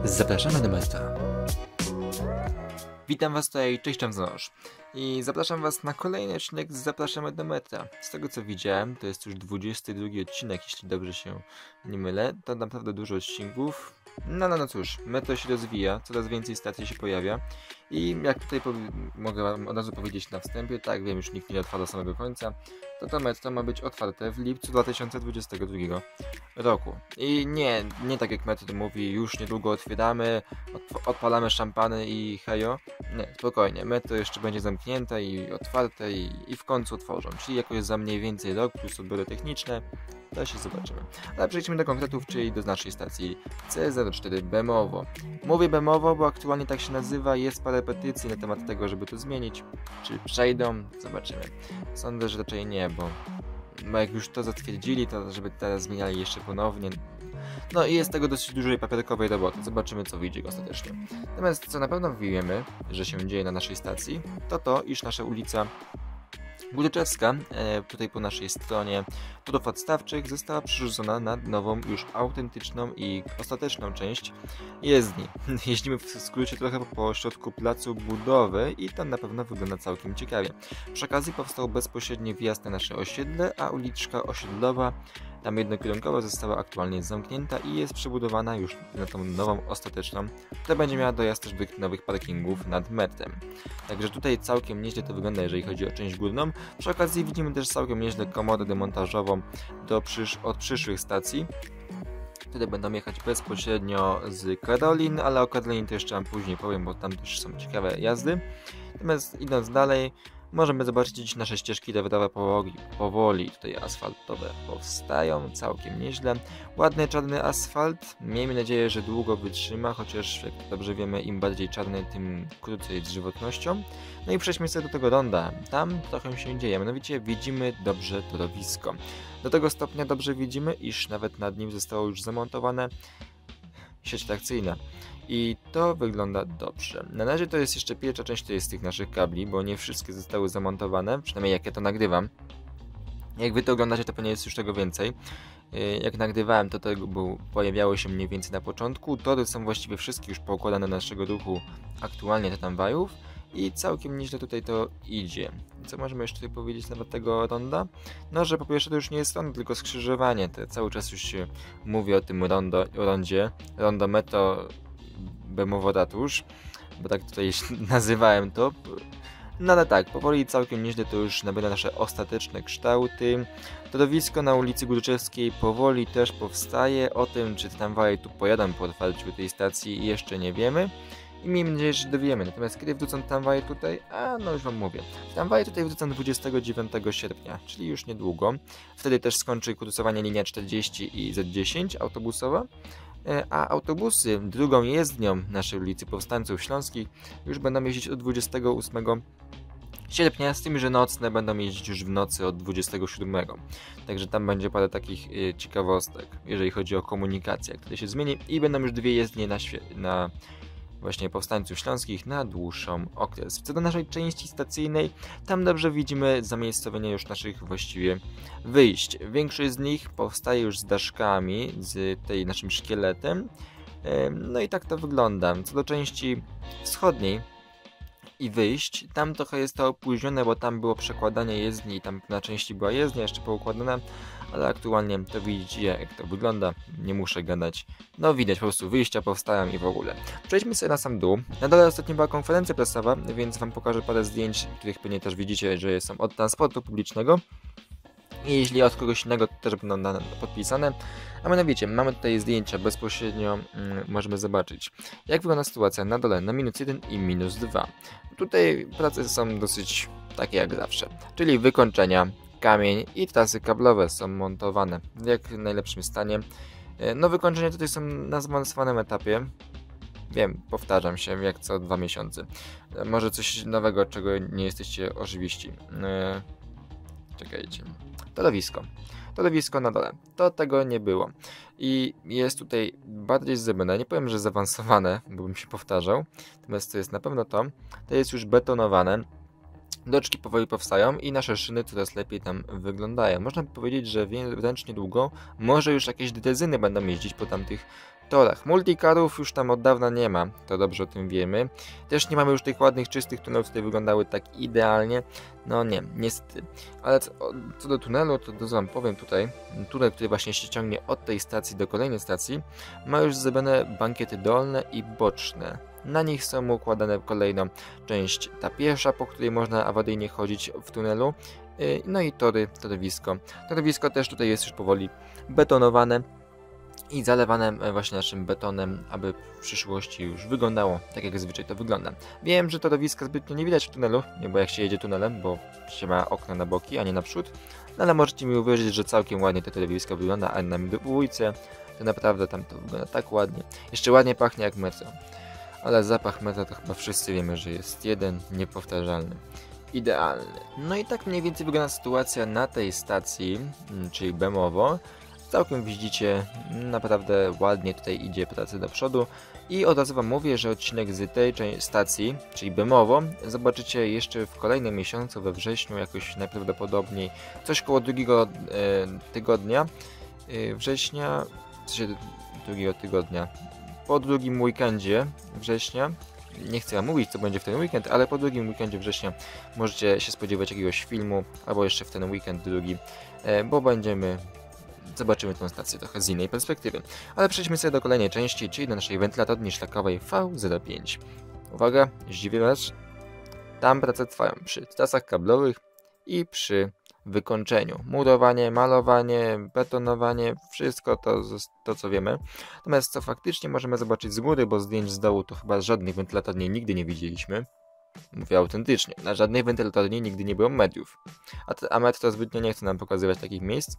Zapraszamy do meta. Witam was tutaj, cześć Wąż. I zapraszam was na kolejny odcinek z Zapraszamy do meta. Z tego co widziałem, to jest już 22 odcinek, jeśli dobrze się nie mylę. To naprawdę dużo odcinków. No cóż, meta się rozwija, coraz więcej stacji się pojawia. I jak tutaj mogę wam od razu powiedzieć na wstępie, tak wiem, już nikt nie otwarł do samego końca, to meta ma być otwarte w lipcu 2022 roku. I nie tak jak meta to mówi, już niedługo otwieramy, odpalamy szampany i hejo. Nie, spokojnie, meta jeszcze będzie zamknięte i otwarte i w końcu otworzą. Czyli jakoś za mniej więcej rok plus odbiory techniczne, to się zobaczymy. Ale przejdźmy do konkretów, czyli do naszej stacji C04 Bemowo. Mówię Bemowo, bo aktualnie tak się nazywa, jest parę petycji na temat tego, żeby to zmienić. Czy przejdą? Zobaczymy. Sądzę, że raczej nie, bo jak już to zatwierdzili, to żeby teraz zmieniali jeszcze ponownie. No i jest tego dosyć dużej papierkowej roboty. Zobaczymy, co wyjdzie ostatecznie. Natomiast co na pewno wiemy, że się dzieje na naszej stacji, to iż nasza ulica Górczewska, tutaj po naszej stronie torów odstawczych, została przerzucona na nową, już autentyczną i ostateczną część jezdni. Jeździmy w skrócie trochę po środku placu budowy i to na pewno wygląda całkiem ciekawie. Przy okazji powstał bezpośredni wjazd na nasze osiedle, a uliczka osiedlowa, tam jednokierunkowa, została aktualnie zamknięta i jest przebudowana już na tą nową, ostateczną, która będzie miała dojazd też do nowych parkingów nad metrem. Także tutaj całkiem nieźle to wygląda, jeżeli chodzi o część górną. Przy okazji widzimy też całkiem nieźle komodę demontażową od przyszłych stacji, które będą jechać bezpośrednio z Karolin, ale o Karolin to jeszcze wam później powiem, bo tam też są ciekawe jazdy. Natomiast idąc dalej, możemy zobaczyć, dziś nasze ścieżki rowerowe powoli tutaj asfaltowe powstają, całkiem nieźle. Ładny czarny asfalt, miejmy nadzieję, że długo wytrzyma, chociaż jak dobrze wiemy, im bardziej czarny, tym krócej jest żywotnością. No i przejdźmy sobie do tego ronda, tam trochę się dzieje, mianowicie widzimy dobrze torowisko. Do tego stopnia dobrze widzimy, iż nawet nad nim zostało już zamontowane sieć trakcyjna. I to wygląda dobrze. Na razie to jest jeszcze pierwsza część z tych naszych kabli, bo nie wszystkie zostały zamontowane, przynajmniej jak ja to nagrywam. Jak wy to oglądacie, to pewnie jest już tego więcej. Jak nagrywałem, to pojawiało się mniej więcej na początku. Tory są właściwie wszystkie już poukładane do naszego ruchu aktualnie te tramwajów i całkiem nieźle tutaj to idzie. Co możemy jeszcze tutaj powiedzieć na temat tego ronda? No, że po pierwsze to już nie jest rondo, tylko skrzyżowanie. Cały czas już się mówi o tym rondzie. Rondo Meto Bemowo Ratusz, bo tak tutaj nazywałem to. No ale tak, powoli całkiem nieźle to już nabiera nasze ostateczne kształty. Torowisko na ulicy Górczewskiej powoli też powstaje. O tym, czy tramwaje tu pojadą po otwarciu tej stacji, jeszcze nie wiemy. I miejmy nadzieję, że dowiemy. Natomiast kiedy wrócą tramwaje tutaj? No już wam mówię. Tramwaje tutaj wrócą 29 sierpnia, czyli już niedługo. Wtedy też skończy kursowanie linia 40 i Z10 autobusowa. A autobusy drugą jezdnią naszej ulicy Powstańców Śląskich już będą jeździć od 28 sierpnia, z tym, że nocne będą jeździć już w nocy od 27. Także tam będzie parę takich ciekawostek, jeżeli chodzi o komunikację, która się zmieni i będą już dwie jezdnie na właśnie Powstańców Śląskich na dłuższą okres. Co do naszej części stacyjnej, tam dobrze widzimy zamiejscowienie już naszych właściwie wyjść. Większość z nich powstaje już z daszkami, z tej naszym szkieletem. No i tak to wygląda. Co do części wschodniej i wyjść, tam trochę jest to opóźnione, bo tam było przekładanie jezdni i tam na części była jezdnia jeszcze poukładana, ale aktualnie to widzicie, jak to wygląda, nie muszę gadać. No widać, po prostu wyjścia powstają i w ogóle. Przejdźmy sobie na sam dół. Na dole ostatnio była konferencja prasowa, więc wam pokażę parę zdjęć, których pewnie też widzicie, że są od transportu publicznego. I jeśli od kogoś innego, to też będą podpisane. A mianowicie, mamy tutaj zdjęcia bezpośrednio, możemy zobaczyć, jak wygląda sytuacja na dole na -1 i -2. Tutaj prace są dosyć takie jak zawsze, czyli wykończenia, kamień i trasy kablowe są montowane w jak najlepszym stanie. No wykończenia tutaj są na zaawansowanym etapie. Wiem, powtarzam się jak co 2 miesiące. Może coś nowego, czego nie jesteście oczywiści. Czekajcie. Torowisko na dole. To tego nie było. I jest tutaj bardziej zrobione. Nie powiem, że zaawansowane, bo bym się powtarzał. Natomiast to jest na pewno to. To jest już betonowane. Doczki powoli powstają i nasze szyny coraz lepiej tam wyglądają. Można by powiedzieć, że wręcz niedługo może już jakieś drezyny będą jeździć po tamtych torach. Multicarów już tam od dawna nie ma, to dobrze o tym wiemy. Też nie mamy już tych ładnych, czystych tunelów, które wyglądały tak idealnie. No nie, niestety. Ale co do tunelu, to wam powiem tutaj. Tunel, który właśnie się ciągnie od tej stacji do kolejnej stacji, ma już zrobione bankiety dolne i boczne. Na nich są układane kolejno część ta pierwsza, po której można awaryjnie chodzić w tunelu. No i torowisko. Torowisko też tutaj jest już powoli betonowane i zalewane właśnie naszym betonem, aby w przyszłości już wyglądało tak, jak zwyczaj to wygląda. Wiem, że torowiska zbytnio nie widać w tunelu, nie, bo jak się jedzie tunelem, bo się ma okna na boki, a nie naprzód, no ale możecie mi uwierzyć, że całkiem ładnie to torowisko wygląda, a na dwójce to naprawdę tam to wygląda tak ładnie. Jeszcze ładnie pachnie jak metro, ale zapach metra to chyba wszyscy wiemy, że jest jeden, niepowtarzalny. Idealny. No i tak mniej więcej wygląda sytuacja na tej stacji, czyli Bemowo. Całkiem widzicie, naprawdę ładnie tutaj idzie praca do przodu. I od razu wam mówię, że odcinek z tej stacji, czyli Bemowo, zobaczycie jeszcze w kolejnym miesiącu, we wrześniu, jakoś najprawdopodobniej coś koło drugiego tygodnia września, w sensie drugiego tygodnia, po drugim weekendzie września. Nie chcę wam mówić, co będzie w ten weekend, ale po drugim weekendzie września możecie się spodziewać jakiegoś filmu, albo jeszcze w ten weekend drugi, bo zobaczymy tę stację trochę z innej perspektywy. Ale przejdźmy sobie do kolejnej części, czyli do naszej wentylatorni szlakowej V05. Uwaga, zdziwię was, tam prace trwają przy trasach kablowych i przy wykończeniu. Murowanie, malowanie, betonowanie, wszystko to co wiemy. Natomiast co faktycznie możemy zobaczyć z góry, bo zdjęć z dołu to chyba żadnych wentylatorni nigdy nie widzieliśmy. Mówię autentycznie, na żadnej wentylatorni nigdy nie było mediów. A metro zbytnio nie chce nam pokazywać takich miejsc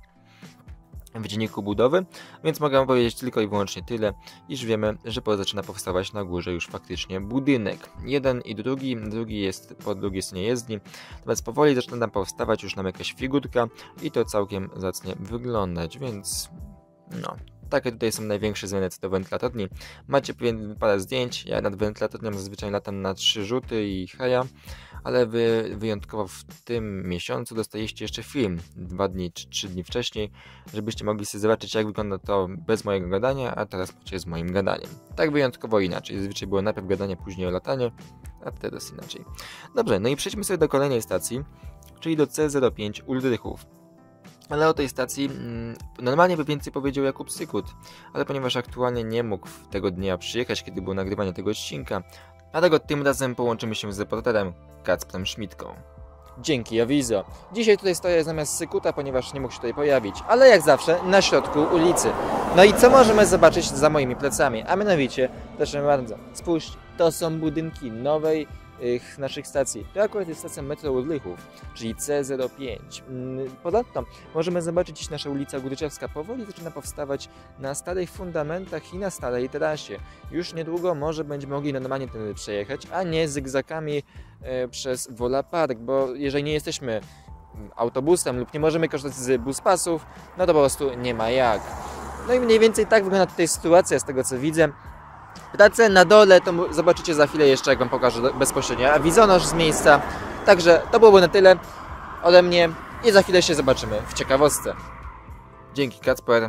w dzienniku budowy, więc mogę wam powiedzieć tylko i wyłącznie tyle, iż wiemy, że zaczyna powstawać na górze już faktycznie budynek. Jeden i drugi jest po drugiej stronie jezdni, natomiast powoli zaczyna tam powstawać już nam jakaś figurka i to całkiem zacnie wyglądać, więc no, takie tutaj są największe zmiany co do wentylatorni. Macie parę zdjęć, ja nad wentylatornią zazwyczaj latam na 3 rzuty i heja, ale wy wyjątkowo w tym miesiącu dostaliście jeszcze film 2 dni czy 3 dni wcześniej, żebyście mogli sobie zobaczyć, jak wygląda to bez mojego gadania, a teraz macie z moim gadaniem. Tak wyjątkowo inaczej, zazwyczaj było najpierw gadanie, później latanie, a teraz inaczej. Dobrze, no i przejdźmy sobie do kolejnej stacji, czyli do C05 Uldrychów. Ale o tej stacji normalnie by więcej powiedział Jakub Sykut, ale ponieważ aktualnie nie mógł tego dnia przyjechać, kiedy było nagrywanie tego odcinka, dlatego tym razem połączymy się z reporterem Kacprem Szmitką. Dzięki, awizo. Dzisiaj tutaj stoję zamiast Sykuta, ponieważ nie mógł się tutaj pojawić, ale jak zawsze na środku ulicy. No i co możemy zobaczyć za moimi plecami? A mianowicie, proszę bardzo, spójrzcie, to są budynki nowej naszych stacji. To akurat jest stacja metro Uldrychów, czyli C05. Ponadto możemy zobaczyć, iż nasza ulica Górczewska powoli zaczyna powstawać na starych fundamentach i na starej trasie. Już niedługo może będziemy mogli normalnie tędy przejechać, a nie zygzakami przez Wola Park, bo jeżeli nie jesteśmy autobusem lub nie możemy korzystać z buspasów, no to po prostu nie ma jak. No i mniej więcej tak wygląda tutaj sytuacja z tego, co widzę. Prace na dole to zobaczycie za chwilę jeszcze, jak wam pokażę bezpośrednio awizonoż z miejsca. Także to byłoby na tyle ode mnie i za chwilę się zobaczymy w ciekawostce. Dzięki, Kacper.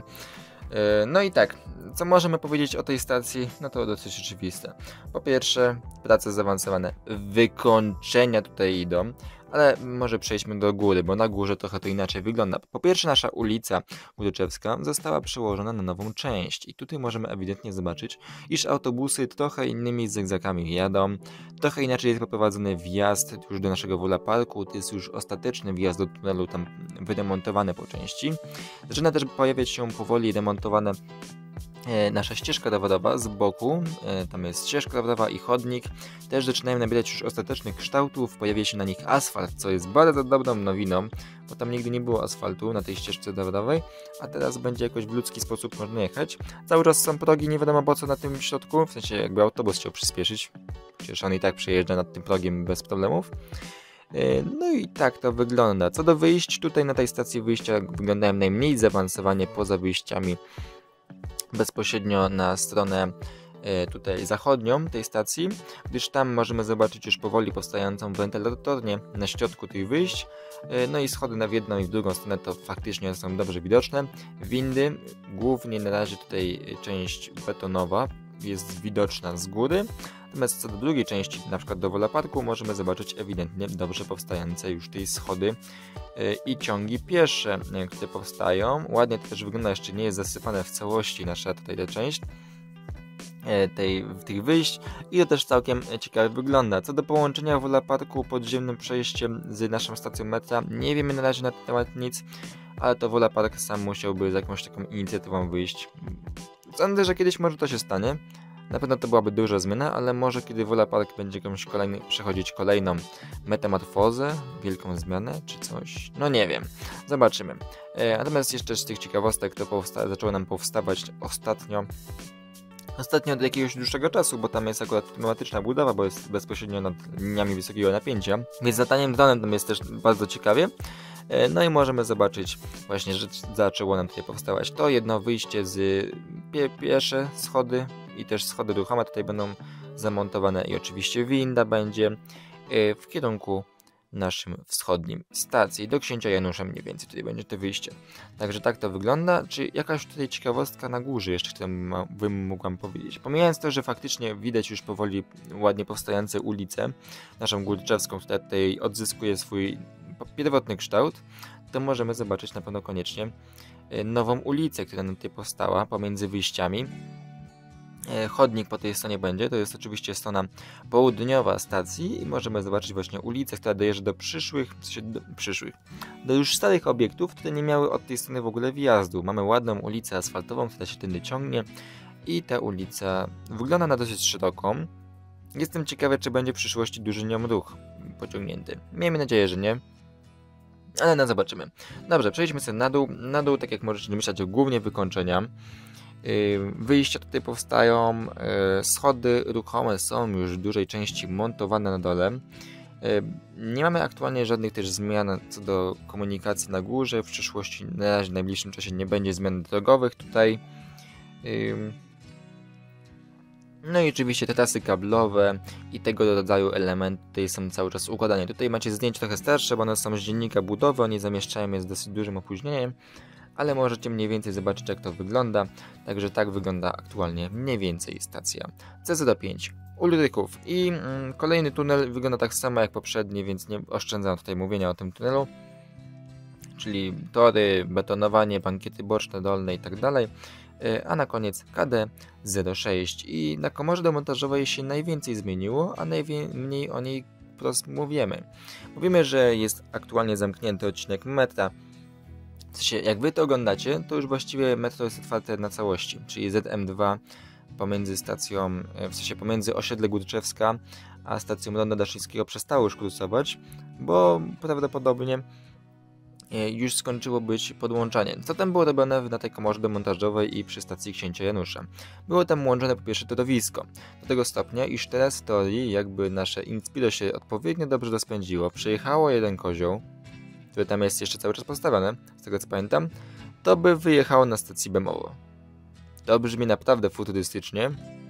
No i tak, co możemy powiedzieć o tej stacji? No to dosyć oczywiste. Po pierwsze, prace zaawansowane, wykończenia tutaj idą, ale może przejdźmy do góry, bo na górze trochę to inaczej wygląda. Po pierwsze, nasza ulica Górczewska została przełożona na nową część i tutaj możemy ewidentnie zobaczyć, iż autobusy trochę innymi zygzakami jadą, trochę inaczej jest poprowadzony wjazd już do naszego Wola Parku, to jest już ostateczny wjazd do tunelu tam wyremontowany po części. Zaczyna też pojawiać się powoli remontowane nasza ścieżka rowerowa z boku, tam jest ścieżka rowerowa i chodnik, też zaczynają nabierać już ostatecznych kształtów, pojawia się na nich asfalt, co jest bardzo dobrą nowiną, bo tam nigdy nie było asfaltu na tej ścieżce rowerowej, a teraz będzie jakoś w ludzki sposób można jechać. Cały czas są progi, nie wiadomo po co na tym środku, w sensie jakby autobus chciał przyspieszyć, przecież on i tak przejeżdża nad tym progiem bez problemów. No i tak to wygląda. Co do wyjść, tutaj na tej stacji wyjścia wyglądają najmniej zaawansowanie poza wyjściami bezpośrednio na stronę tutaj zachodnią tej stacji, gdyż tam możemy zobaczyć już powoli powstającą wentylatornię na środku tych wyjść. No i schody w jedną i w drugą stronę to faktycznie są dobrze widoczne. Windy, głównie na razie tutaj część betonowa jest widoczna z góry. Natomiast co do drugiej części, na przykład do Wola Parku, możemy zobaczyć ewidentnie dobrze powstające już tej schody i ciągi piesze, które powstają. Ładnie to też wygląda, jeszcze nie jest zasypane w całości nasza tutaj ta część tych wyjść i to też całkiem ciekawie wygląda. Co do połączenia Wola Parku podziemnym przejściem z naszą stacją metra, nie wiemy na razie na ten temat nic, ale to Wola Park sam musiałby z jakąś taką inicjatywą wyjść. Sądzę, że kiedyś może to się stanie. Na pewno to byłaby duża zmiana, ale może kiedy Wola Park będzie przechodzić kolejną metamorfozę, wielką zmianę czy coś. No nie wiem. Zobaczymy. Natomiast jeszcze z tych ciekawostek to zaczęło nam powstawać ostatnio od jakiegoś dłuższego czasu, bo tam jest akurat pneumatyczna budowa, bo jest bezpośrednio nad liniami wysokiego napięcia, więc za taniem dronem tam jest też bardzo ciekawie. No i możemy zobaczyć właśnie, że zaczęło nam tutaj powstawać to jedno wyjście z piesze schody i też schody ruchome tutaj będą zamontowane i oczywiście winda będzie w kierunku naszym wschodnim stacji. Do Księcia Janusza mniej więcej tutaj będzie to wyjście. Także tak to wygląda. Czy jakaś tutaj ciekawostka na górze jeszcze, którą bym mógł powiedzieć? Pomijając to, że faktycznie widać już powoli ładnie powstające ulice, naszą Górczewską, która tutaj odzyskuje swój pierwotny kształt, to możemy zobaczyć na pewno koniecznie nową ulicę, która tutaj powstała pomiędzy wyjściami. Chodnik po tej stronie będzie, to jest oczywiście strona południowa stacji i możemy zobaczyć właśnie ulicę, która dojeżdża do do już starych obiektów, które nie miały od tej strony w ogóle wjazdu. Mamy ładną ulicę asfaltową, która się tędy ciągnie i ta ulica wygląda na dosyć szeroką. Jestem ciekawy, czy będzie w przyszłości duży nią ruch pociągnięty. Miejmy nadzieję, że nie. Ale no zobaczymy. Dobrze, przejdźmy sobie na dół. Na dół, tak jak możecie domyślać, głównie wykończenia. Wyjścia tutaj powstają, schody ruchome są już w dużej części montowane na dole. Nie mamy aktualnie żadnych też zmian co do komunikacji na górze. W przyszłości, na razie w najbliższym czasie nie będzie zmian drogowych tutaj. No i oczywiście te trasy kablowe i tego rodzaju elementy tutaj są cały czas układane. Tutaj macie zdjęcia trochę starsze, bo one są z dziennika budowy, oni zamieszczają je z dosyć dużym opóźnieniem, ale możecie mniej więcej zobaczyć, jak to wygląda. Także tak wygląda aktualnie mniej więcej stacja C05 Ulryków. I kolejny tunel wygląda tak samo jak poprzedni, więc nie oszczędzam tutaj mówienia o tym tunelu. Czyli tory, betonowanie, bankiety boczne, dolne i tak dalej. A na koniec KD06 i na komorze demontażowej się najwięcej zmieniło, a najmniej o niej wprost mówimy. Mówimy, że jest aktualnie zamknięty odcinek metra. W sensie, jak wy to oglądacie, to już właściwie metro jest otwarte na całości, czyli ZM2 pomiędzy stacją, w sensie pomiędzy osiedle Górczewska a stacją Ronda Daszyńskiego przestało już kursować, bo prawdopodobnie już skończyło być podłączanie. Co tam było robione na tej komorze demontażowej i przy stacji Księcia Janusza? Było tam łączone po pierwsze torowisko, do tego stopnia, iż teraz w teorii jakby nasze Inspiro się odpowiednio dobrze rozpędziło, przejechało jeden kozioł, który tam jest jeszcze cały czas postawiony, z tego co pamiętam, to by wyjechało na stacji Bemowo. To brzmi naprawdę futurystycznie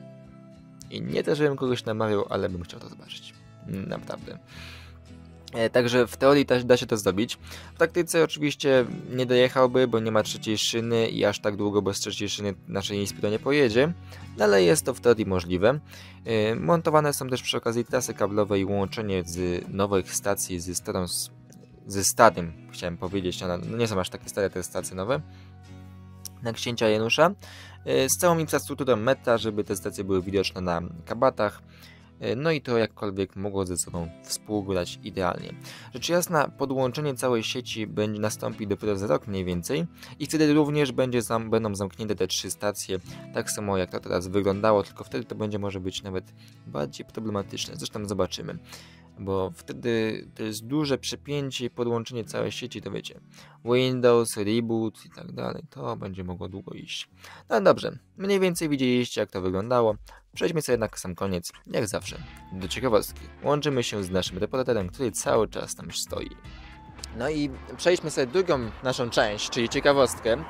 i nie też, żebym kogoś namawiał, ale bym chciał to zobaczyć. Naprawdę. Także w teorii da się to zrobić. W praktyce oczywiście nie dojechałby, bo nie ma trzeciej szyny i aż tak długo bez trzeciej szyny nasze Inspiro nie pojedzie, ale jest to w teorii możliwe. Montowane są też przy okazji trasy kablowe i łączenie z nowych stacji ze starym, chciałem powiedzieć, no nie są aż takie stare te stacje nowe, na Księcia Janusza, z całą infrastrukturą metra, żeby te stacje były widoczne na kabatach. No i to jakkolwiek mogło ze sobą współgrać idealnie. Rzecz jasna, podłączenie całej sieci będzie nastąpić dopiero za rok mniej więcej i wtedy również będą zamknięte te 3 stacje, tak samo jak to teraz wyglądało, tylko wtedy to będzie może być nawet bardziej problematyczne. Zresztą zobaczymy, bo wtedy to jest duże przepięcie i podłączenie całej sieci, to wiecie, Windows, reboot i tak dalej, to będzie mogło długo iść. No dobrze, mniej więcej widzieliście, jak to wyglądało. Przejdźmy sobie na sam koniec, jak zawsze, do ciekawostki. Łączymy się z naszym reporterem, który cały czas tam już stoi. No i przejdźmy sobie drugą naszą część, czyli ciekawostkę.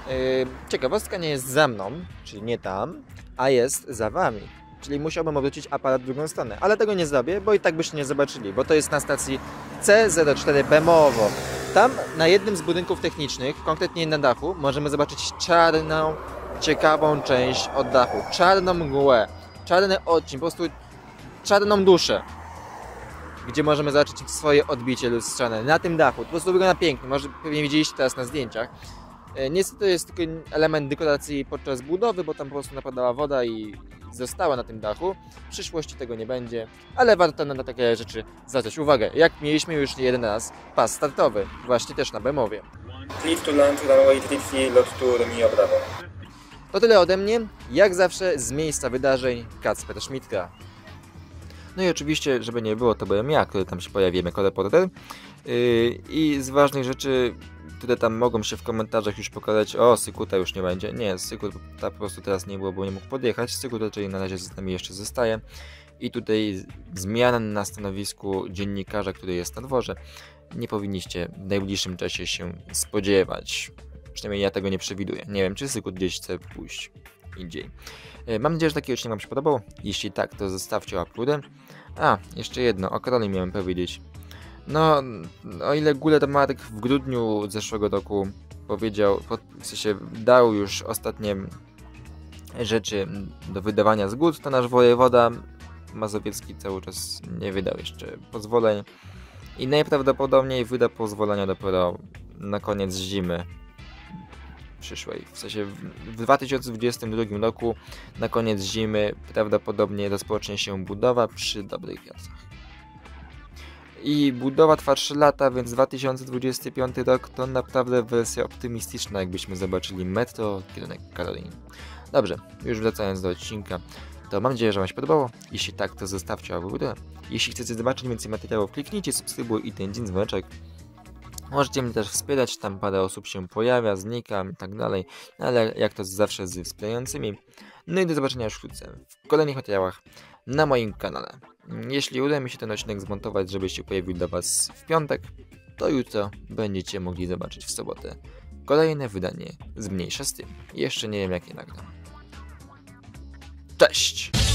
Ciekawostka nie jest za mną, czyli nie tam, a jest za wami. Czyli musiałbym obrócić aparat w drugą stronę, ale tego nie zrobię, bo i tak byście nie zobaczyli, bo to jest na stacji C04 Bemowo. Tam na jednym z budynków technicznych, konkretnie na dachu, możemy zobaczyć czarną, ciekawą część od dachu. Czarną mgłę, czarny odcień, po prostu czarną duszę, gdzie możemy zobaczyć swoje odbicie lustrzane na tym dachu. Po prostu wygląda pięknie, może pewnie widzieliście teraz na zdjęciach. Niestety to jest tylko element dekoracji podczas budowy, bo tam po prostu napadała woda i została na tym dachu. W przyszłości tego nie będzie, ale warto na takie rzeczy zwracać uwagę. Jak mieliśmy już jeden raz pas startowy, właśnie też na Bemowie. Clear to land, runway 33, lot to Romeo Bravo. To tyle ode mnie, jak zawsze z miejsca wydarzeń Kacper Schmidtka. No i oczywiście, żeby nie było, to byłem ja, który tam się pojawiłem jako reporter. I z ważnych rzeczy, które tam mogą się w komentarzach już pokazać, o, Sykuta już nie będzie. Nie, Sykuta po prostu teraz nie było, bo nie mógł podjechać. Sykuta, czyli na razie z nami jeszcze zostaje. I tutaj zmian na stanowisku dziennikarza, który jest na dworze, nie powinniście w najbliższym czasie się spodziewać. Przynajmniej ja tego nie przewiduję. Nie wiem, czy Sykut gdzieś chce pójść indziej. Mam nadzieję, że taki odcinek Wam się podobał. Jeśli tak, to zostawcie łapkę. A, jeszcze jedno, o Karoli miałem powiedzieć. No, o ile Guler Mark w grudniu zeszłego roku powiedział, w sensie dał już ostatnie rzeczy do wydawania zgód, to nasz wojewoda mazowiecki cały czas nie wydał jeszcze pozwoleń i najprawdopodobniej wyda pozwolenia dopiero na koniec zimy przyszłej. W sensie w 2022 roku na koniec zimy prawdopodobnie rozpocznie się budowa przy dobrych wiatrach. I budowa trwa 3 lata, więc 2025 rok to naprawdę wersja optymistyczna, jakbyśmy zobaczyli metro, kierunek Karoliny. Dobrze, już wracając do odcinka, to mam nadzieję, że Wam się podobało. Jeśli tak, to zostawcie łapkę w górę. Jeśli chcecie zobaczyć więcej materiałów, kliknijcie subskrybuj i ten dzień dzwoneczek. Możecie mnie też wspierać, tam parę osób się pojawia, znika i tak dalej, ale jak to zawsze z wspierającymi. No i do zobaczenia już wkrótce w kolejnych materiałach na moim kanale. Jeśli uda mi się ten odcinek zmontować, żeby się pojawił dla Was w piątek, to jutro będziecie mogli zobaczyć w sobotę kolejne wydanie z Mniejsza z tym. Jeszcze nie wiem, jakie nagram. Cześć!